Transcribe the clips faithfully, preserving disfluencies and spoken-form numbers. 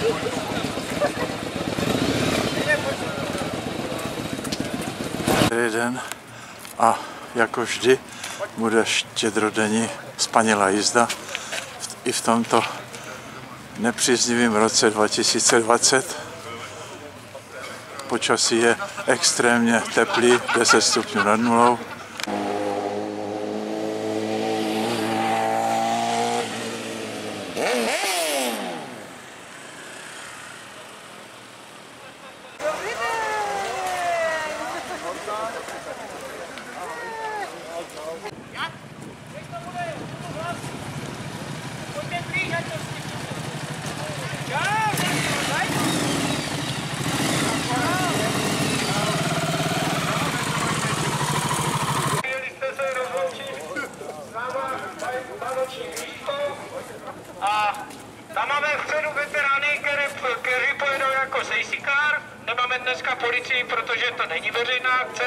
Den a jako vždy bude štědrodenní spanilá jízda i v tomto nepříznivém roce dva tisíce dvacet. Počasí je extrémně teplý, deset stupňů nad nulou. A tam máme vpředu veterány, kteří pojedou jako safety car. Nemáme dneska policii, protože to není veřejná akce.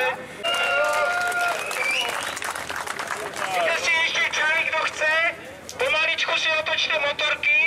Víte si ještě čaj, kdo chce? Pomaličku si otočte motorky.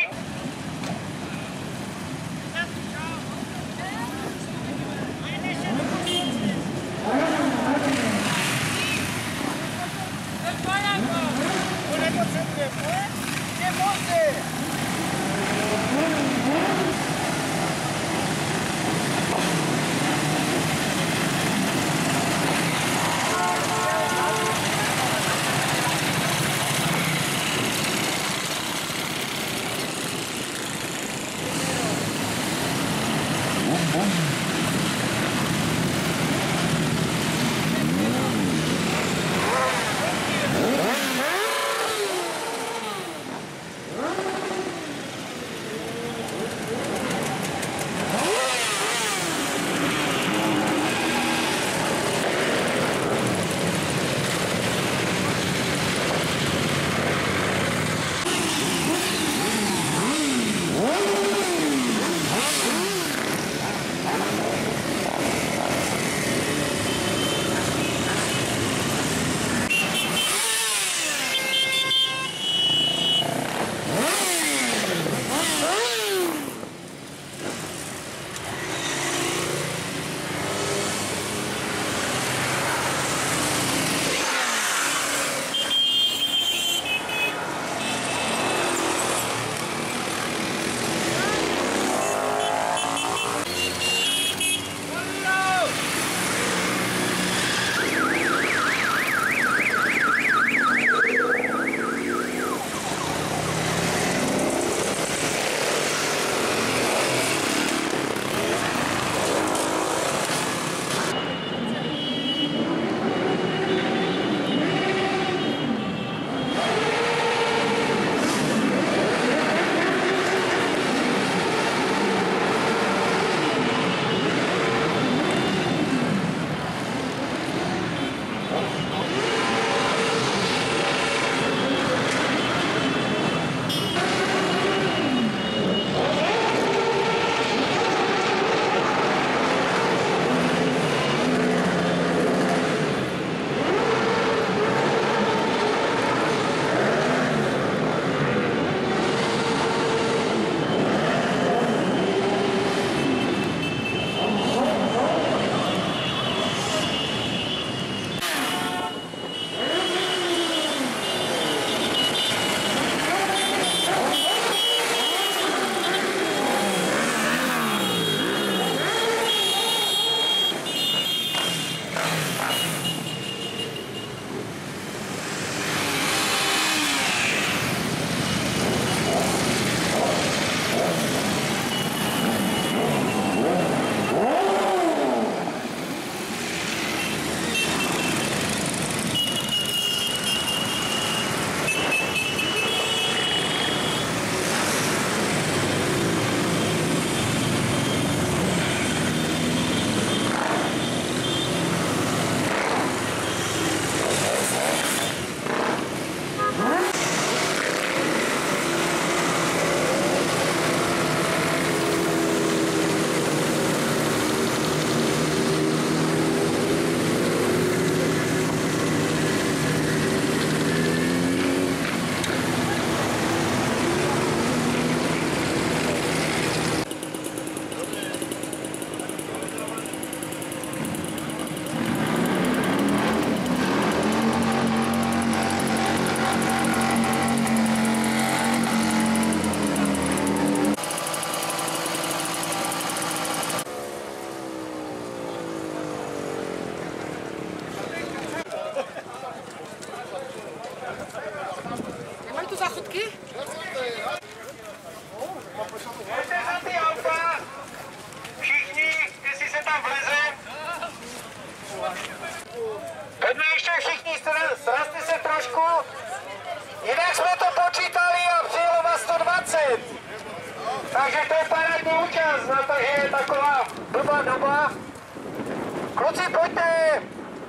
dvacet. Takže to je parádní účast, no, takže je taková blbá doba. Kluci, pojďte!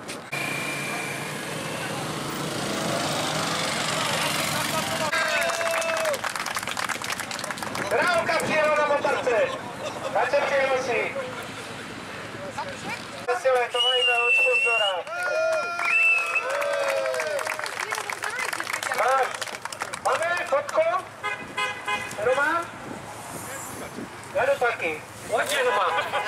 Rávka přijela na motorce. Ať se přinosí. Zasile, to majíme od sponzora. Tak, máme fotku? Roma? Já jdu taky. Pojď, Roma.